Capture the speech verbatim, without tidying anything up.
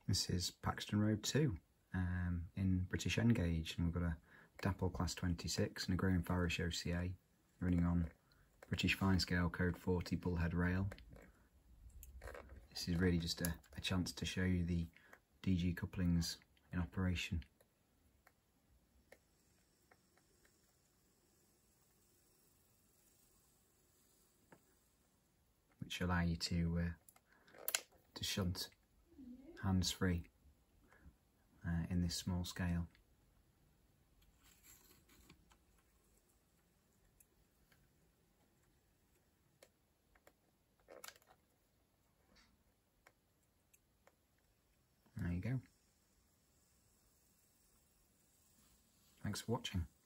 This is Paxton Road two um, in British N-gauge, and we've got a Dapol class twenty-six and a Graham Farish O C A running on British Finescale code forty bullhead rail. This is really just a, a chance to show you the D G couplings in operation. Which allow you to uh, to shunt hands-free uh, in this small scale. There you go. Thanks for watching.